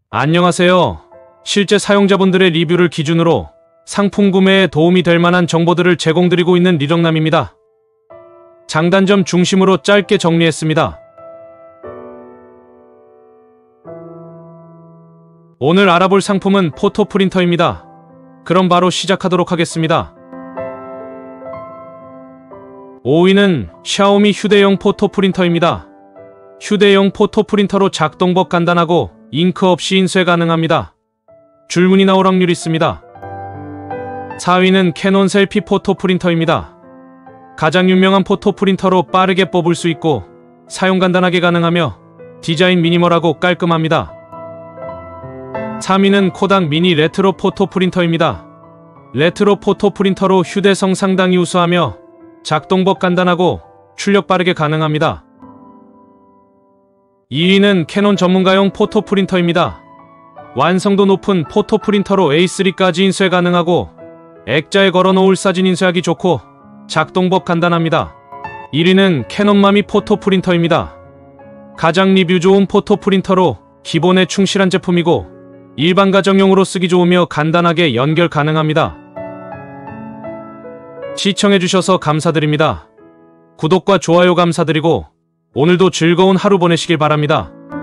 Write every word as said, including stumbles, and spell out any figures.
안녕하세요. 실제 사용자분들의 리뷰를 기준으로 상품 구매에 도움이 될 만한 정보들을 제공드리고 있는 리정남입니다. 장단점 중심으로 짧게 정리했습니다. 오늘 알아볼 상품은 포토 프린터입니다. 그럼 바로 시작하도록 하겠습니다. 오 위는 샤오미 휴대용 포토 프린터입니다. 휴대용 포토 프린터로 작동법 간단하고 잉크 없이 인쇄 가능합니다. 줄무늬 나올 확률 있습니다. 사 위는 캐논 셀피 포토 프린터입니다. 가장 유명한 포토 프린터로 빠르게 뽑을 수 있고 사용 간단하게 가능하며 디자인 미니멀하고 깔끔합니다. 삼 위는 코닥 미니 레트로 포토 프린터입니다. 레트로 포토 프린터로 휴대성 상당히 우수하며 작동법 간단하고 출력 빠르게 가능합니다. 이 위는 캐논 전문가용 포토 프린터입니다. 완성도 높은 포토 프린터로 에이 쓰리까지 인쇄 가능하고 액자에 걸어 놓을 사진 인쇄하기 좋고 작동법 간단합니다. 일 위는 캐논 마미 포토 프린터입니다. 가장 리뷰 좋은 포토 프린터로 기본에 충실한 제품이고 일반 가정용으로 쓰기 좋으며 간단하게 연결 가능합니다. 시청해주셔서 감사드립니다. 구독과 좋아요 감사드리고 오늘도 즐거운 하루 보내시길 바랍니다.